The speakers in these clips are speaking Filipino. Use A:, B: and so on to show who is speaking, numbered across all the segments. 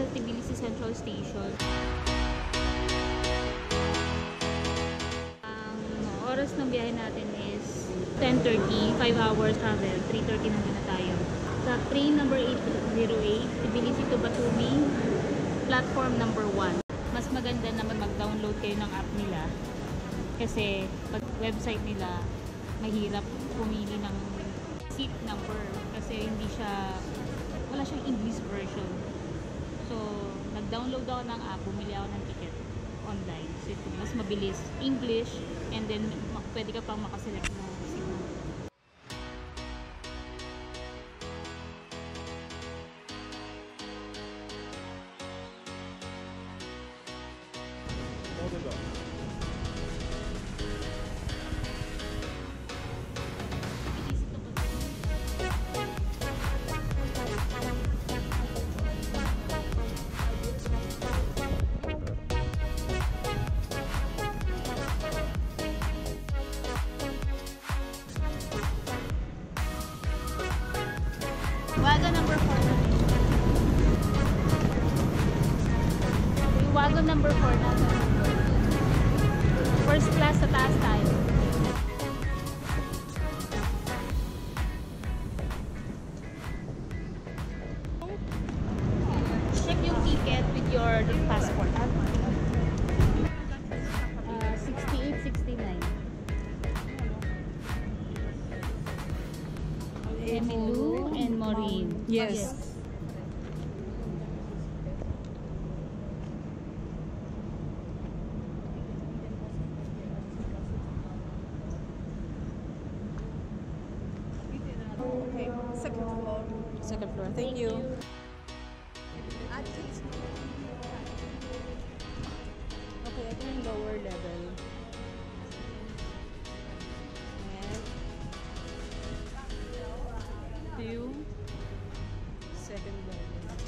A: sa Tbilisi Central Station. Ang oras ng biyahe natin is 10:30, 5 hours travel, 3:30 nandun na tayo. Sa train number 808, Tbilisi to Batumi, platform number 1. Mas maganda naman mag-download kayo ng app nila kasi pag website nila, mahirap pumili ng seat number kasi wala siyang English version. So, nag-download ako ng app, bumili ako ng ticket online. So, mas mabilis English and then pwede ka pang makaselect ng seat number. Wagon number 4 na. Yung wagon number 4 na. First class sa taas tayo. Check yung ticket with your passport. 68-69. Emilu and Maureen.
B: Yes.
C: Okay, second floor.
B: Second floor. Thank you. Okay, ito yung lower level. View. Second level.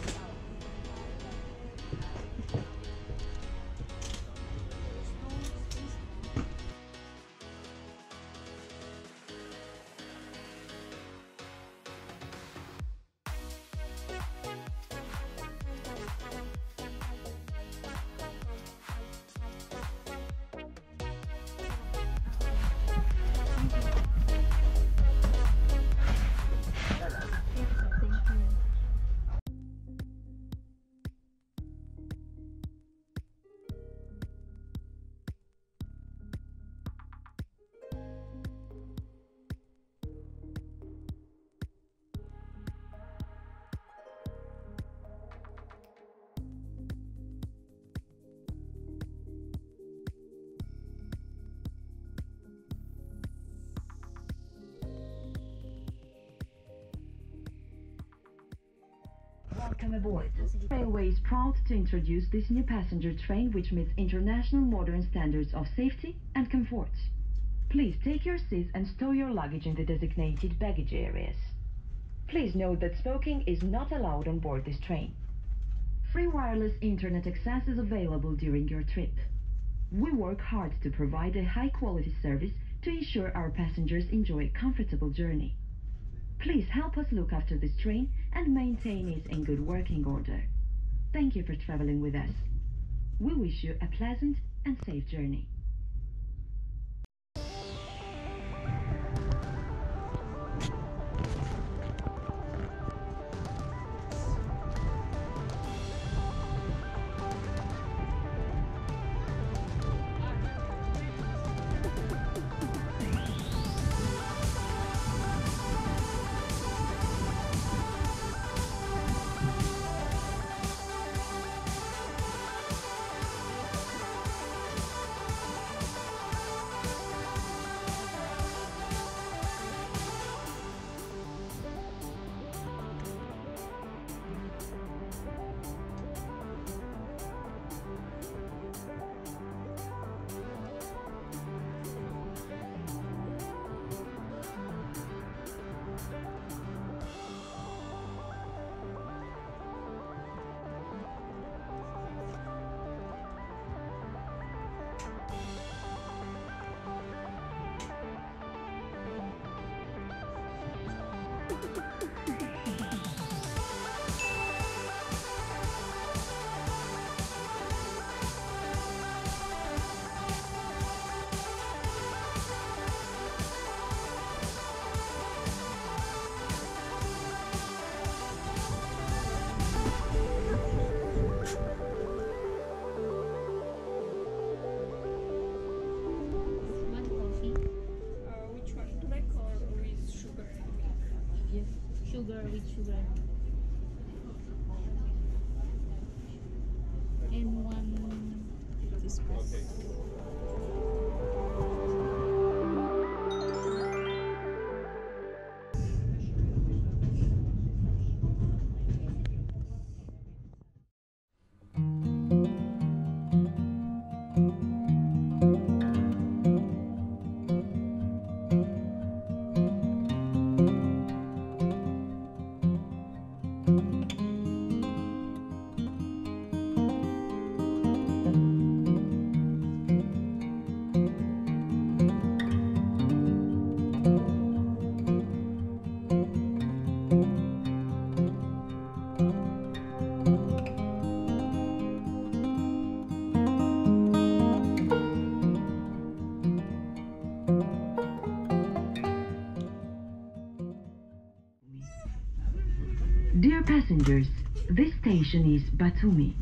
D: Welcome aboard. Railway is proud to introduce this new passenger train which meets international modern standards of safety and comfort. Please take your seats and store your luggage in the designated baggage areas. Please note that smoking is not allowed on board this train. Free wireless internet access is available during your trip. We work hard to provide a high-quality service to ensure our passengers enjoy a comfortable journey. Please help us look after this train and maintain it in good working order. Thank you for traveling with us. We wish you a pleasant and safe journey. passengers. This station is Batumi.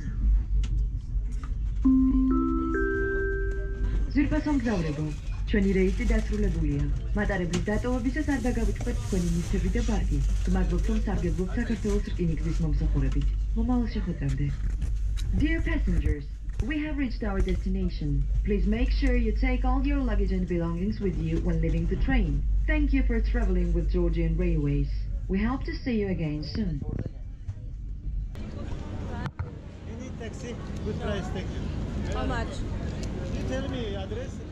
D: Zülfasong Zavrebo. Členi reisi dasru legulia. Matareblitat ობისა სარდაგავიწყდეთ თქვენი მისები და პარკი. გმადლობთ რომ სარგებლობთ საქართველოს რკინიგზის მომსახურებით. მომავალ შეხვედრამდე. Dear passengers, we have reached our destination. Please make sure you take all your luggage and belongings with you when leaving the train. Thank you for traveling with Georgian Railways. We hope to see you again soon.
E: You need taxi? Good price, thank you.
B: How much?
E: You tell me address.